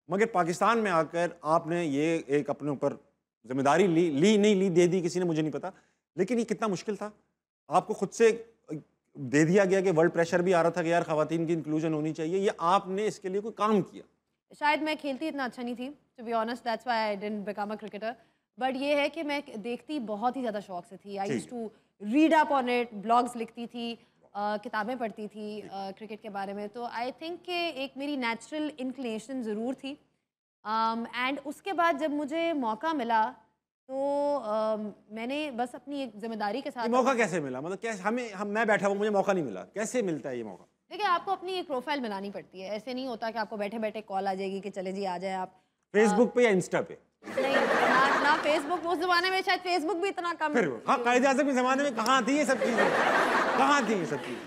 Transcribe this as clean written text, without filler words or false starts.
मगर पाकिस्तान में आकर आपने ये एक अपने ऊपर जिम्मेदारी ली नहीं ली, दे दी किसी ने, मुझे नहीं पता, लेकिन ये कितना मुश्किल था? आपको खुद से दे दिया गया कि वर्ल्ड प्रेशर भी आ रहा था कि यार खवातीन की इंक्लूजन होनी चाहिए, या आपने इसके लिए कोई काम किया? शायद मैं खेलती इतना अच्छा नहीं थी, to be honest, that's why I didn't become a cricketer. But ये है कि मैं देखती बहुत ही ज़्यादा शौक से थी। I used to read up on it, blogs लिखती थी, किताबें पढ़ती थी क्रिकेट के बारे में। तो आई थिंक कि एक मेरी नेचुरल इंक्लिनेशन ज़रूर थी। एंड उसके बाद जब मुझे मौका मिला तो मैंने बस अपनी एक जिम्मेदारी के साथ। मौका कैसे मिला? मतलब कैसे मैं बैठा हूँ, मुझे मौका नहीं मिला, कैसे मिलता है ये मौका? देखिए, आपको अपनी एक प्रोफाइल बनानी पड़ती है। ऐसे नहीं होता कि आपको बैठे बैठे कॉल आ जाएगी कि चले जी आ जाए आप। फेसबुक पे या इंस्टा पे? नहीं, ना फेसबुक, उस जमाने में शायद फेसबुक भी इतना कम। फिर हाँ, कायदे आज़म के ज़माने में कहाँ थी ये सब चीज़ें? कहाँ थी ये सब चीज़ें?